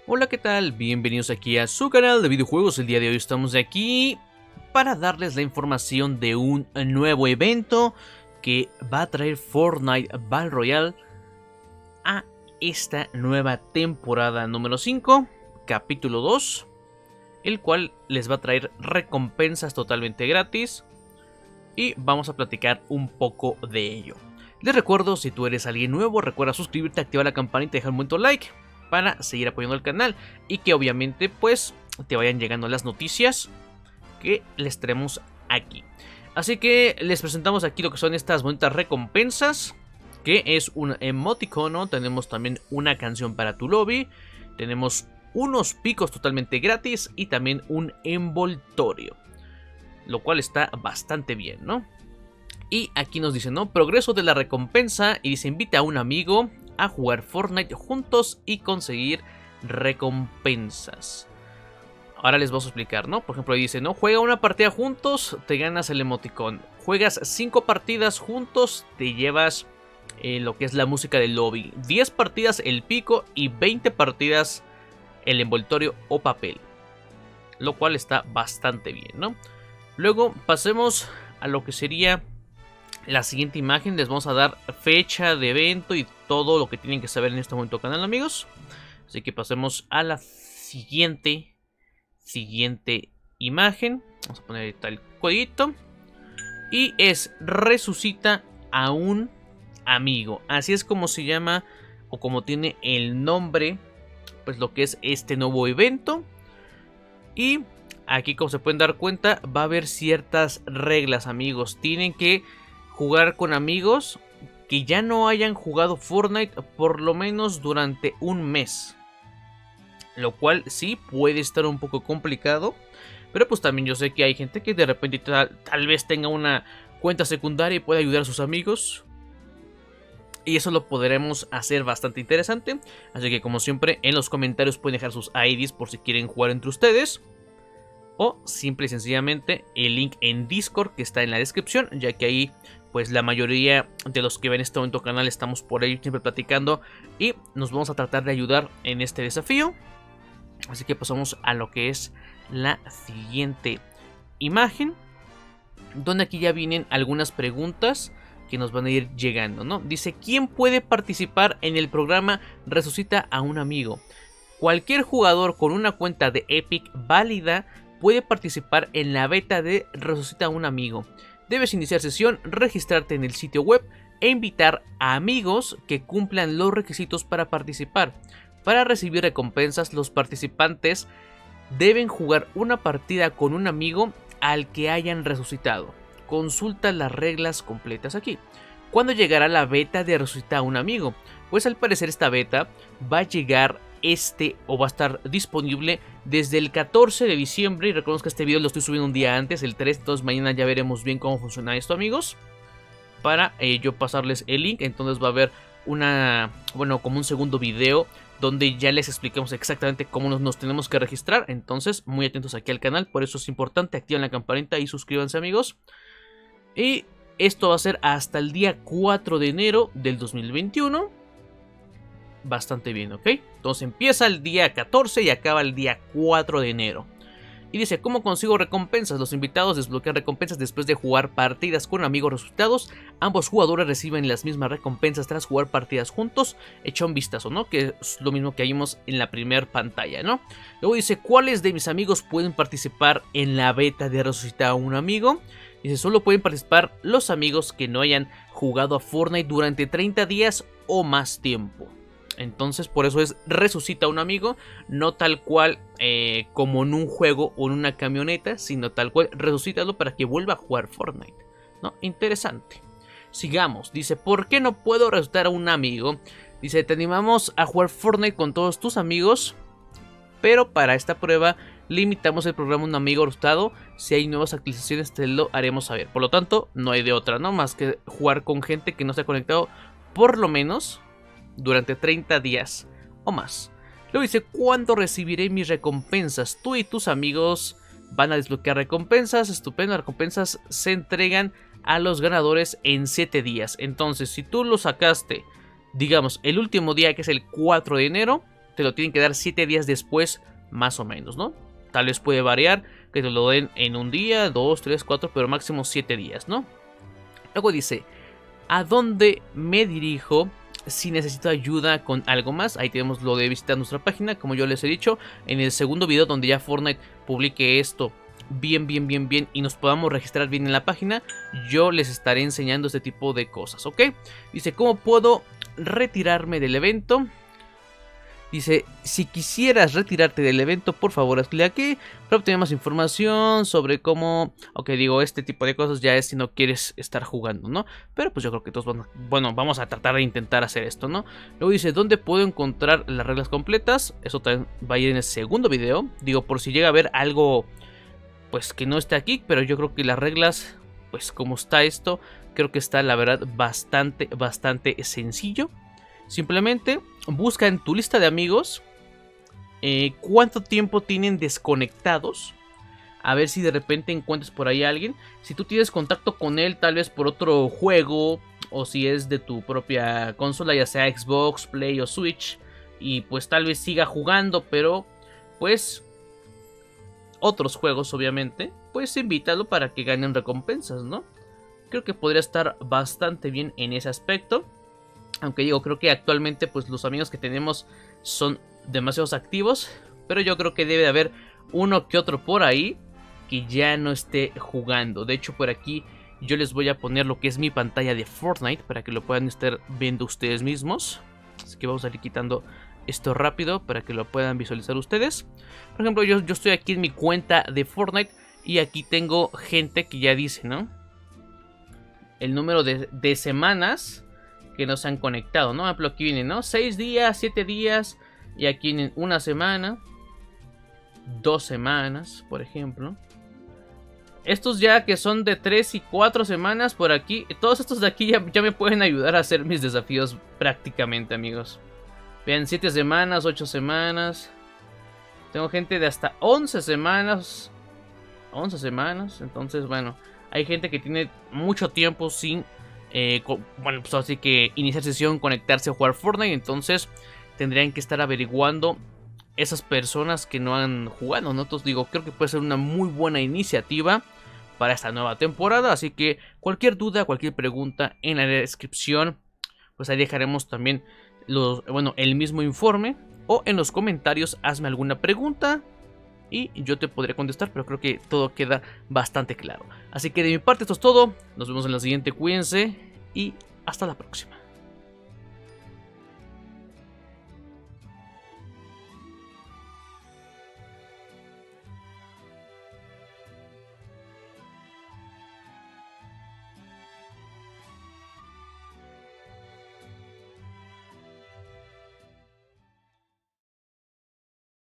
Hola, ¿qué tal? Bienvenidos aquí a su canal de videojuegos. El día de hoy estamos aquí para darles la información de un nuevo evento que va a traer Fortnite Battle Royale a esta nueva temporada número 5, capítulo 2, el cual les va a traer recompensas totalmente gratis y vamos a platicar un poco de ello. Les recuerdo, si tú eres alguien nuevo, recuerda suscribirte, activar la campanita y dejar un buen like para seguir apoyando al canal y que obviamente pues te vayan llegando las noticias que les traemos aquí. Así que les presentamos aquí lo que son estas bonitas recompensas, que es un emoticono, tenemos también una canción para tu lobby, tenemos unos picos totalmente gratis y también un envoltorio, lo cual está bastante bien, ¿no? Y aquí nos dice, ¿no? Progreso de la recompensa, y dice, invita a un amigo a jugar Fortnite juntos y conseguir recompensas. Ahora les vamos a explicar, ¿no? Por ejemplo, ahí dice, ¿no? Juega una partida juntos, te ganas el emoticón. Juegas 5 partidas juntos, te llevas lo que es la música del lobby. 10 partidas el pico y 20 partidas el envoltorio o papel. Lo cual está bastante bien, ¿no? Luego pasemos a lo que sería la siguiente imagen. Les vamos a dar fecha de evento y todo lo que tienen que saber en este momento canal, amigos. Así que pasemos a la siguiente imagen. Vamos a poner tal codito. Y es resucita a un amigo. Así es como se llama o como tiene el nombre, pues lo que es este nuevo evento. Y aquí, como se pueden dar cuenta, va a haber ciertas reglas, amigos. Tienen que jugar con amigos que ya no hayan jugado Fortnite por lo menos durante un mes. Lo cual sí puede estar un poco complicado. Pero pues también yo sé que hay gente que de repente tal vez tenga una cuenta secundaria y pueda ayudar a sus amigos. Y eso lo podremos hacer bastante interesante. Así que como siempre en los comentarios pueden dejar sus IDs por si quieren jugar entre ustedes. O simple y sencillamente el link en Discord que está en la descripción, ya que ahí pues la mayoría de los que ven este momento canal estamos por ahí siempre platicando y nos vamos a tratar de ayudar en este desafío. Así que pasamos a lo que es la siguiente imagen, donde aquí ya vienen algunas preguntas que nos van a ir llegando, ¿no? Dice, ¿quién puede participar en el programa Resucita a un amigo? Cualquier jugador con una cuenta de Epic válida puede participar en la beta de Resucita a un amigo. Debes iniciar sesión, registrarte en el sitio web e invitar a amigos que cumplan los requisitos para participar. Para recibir recompensas, los participantes deben jugar una partida con un amigo al que hayan resucitado. Consulta las reglas completas aquí. ¿Cuándo llegará la beta de Resucita a un amigo? Pues al parecer esta beta va a llegar o va a estar disponible desde el 14 de diciembre. Y recordemos que este video lo estoy subiendo un día antes, el 3. Entonces mañana ya veremos bien cómo funciona esto, amigos, para yo pasarles el link. Entonces va a haber como un segundo video donde ya les explicamos exactamente cómo nos tenemos que registrar. Entonces muy atentos aquí al canal, por eso es importante, activen la campanita y suscríbanse, amigos. Y esto va a ser hasta el día 4 de enero del 2021. Bastante bien, ¿ok? Entonces empieza el día 14 y acaba el día 4 de enero. Y dice, ¿cómo consigo recompensas? Los invitados desbloquean recompensas después de jugar partidas con amigos resucitados. Ambos jugadores reciben las mismas recompensas tras jugar partidas juntos. Echa un vistazo, ¿no? Que es lo mismo que vimos en la primera pantalla, ¿no? Luego dice, ¿cuáles de mis amigos pueden participar en la beta de Resucitar a un amigo? Dice, solo pueden participar los amigos que no hayan jugado a Fortnite durante 30 días o más tiempo. Entonces por eso es resucita a un amigo, no tal cual como en un juego o en una camioneta, sino tal cual resucítalo para que vuelva a jugar Fortnite, ¿no? Interesante. Sigamos, dice, ¿por qué no puedo resucitar a un amigo? Dice, te animamos a jugar Fortnite con todos tus amigos, pero para esta prueba limitamos el programa a un amigo resucitado. Si hay nuevas actualizaciones te lo haremos saber. Por lo tanto, no hay de otra, ¿no? Más que jugar con gente que no se ha conectado por lo menos durante 30 días o más. Luego dice, ¿cuándo recibiré mis recompensas? Tú y tus amigos van a desbloquear recompensas. Estupendo, las recompensas se entregan a los ganadores en 7 días. Entonces, si tú lo sacaste, digamos, el último día, que es el 4 de enero, te lo tienen que dar 7 días después, más o menos, ¿no? Tal vez puede variar, que te lo den en un día, 2, 3, 4, pero máximo 7 días, ¿no? Luego dice, ¿a dónde me dirijo si necesito ayuda con algo más? Ahí tenemos lo de visitar nuestra página, como yo les he dicho, en el segundo video donde ya Fortnite publique esto bien y nos podamos registrar bien en la página, yo les estaré enseñando este tipo de cosas, ¿ok? Dice, ¿cómo puedo retirarme del evento? Dice, si quisieras retirarte del evento, por favor, hazle aquí para obtener más información sobre cómo... Ok, digo, este tipo de cosas ya es si no quieres estar jugando, ¿no? Pero pues yo creo que todos van... Bueno, vamos a tratar de intentar hacer esto, ¿no? Luego dice, ¿dónde puedo encontrar las reglas completas? Eso también va a ir en el segundo video. Digo, por si llega a haber algo, pues que no esté aquí, pero yo creo que las reglas, pues como está esto, creo que está la verdad bastante sencillo. Simplemente busca en tu lista de amigos cuánto tiempo tienen desconectados. A ver si de repente encuentras por ahí a alguien. Si tú tienes contacto con él, tal vez por otro juego, o si es de tu propia consola, ya sea Xbox, Play o Switch, y pues tal vez siga jugando, pero pues otros juegos obviamente, pues invítalo para que ganen recompensas, ¿no? Creo que podría estar bastante bien en ese aspecto. Aunque digo, creo que actualmente pues los amigos que tenemos son demasiados activos. Pero yo creo que debe de haber uno que otro por ahí que ya no esté jugando. De hecho, por aquí yo les voy a poner lo que es mi pantalla de Fortnite para que lo puedan estar viendo ustedes mismos. Así que vamos a ir quitando esto rápido para que lo puedan visualizar ustedes. Por ejemplo, yo estoy aquí en mi cuenta de Fortnite y aquí tengo gente que ya dice, ¿no? El número de semanas que no se han conectado, ¿no? Por ejemplo, aquí vienen, ¿no? 6 días, 7 días. Y aquí vienen una semana. 2 semanas, por ejemplo. Estos ya que son de 3 y 4 semanas por aquí. Todos estos de aquí ya me pueden ayudar a hacer mis desafíos prácticamente, amigos. Vean, 7 semanas, 8 semanas. Tengo gente de hasta 11 semanas. 11 semanas. Entonces, bueno, hay gente que tiene mucho tiempo sin... bueno, pues así que iniciar sesión, conectarse a jugar Fortnite. Entonces tendrían que estar averiguando esas personas que no han jugado, ¿no? Entonces digo, creo que puede ser una muy buena iniciativa para esta nueva temporada. Así que cualquier duda, cualquier pregunta en la descripción, pues ahí dejaremos también el mismo informe. O en los comentarios hazme alguna pregunta y yo te podré contestar, pero creo que todo queda bastante claro. Así que de mi parte esto es todo. Nos vemos en la siguiente, cuídense y hasta la próxima.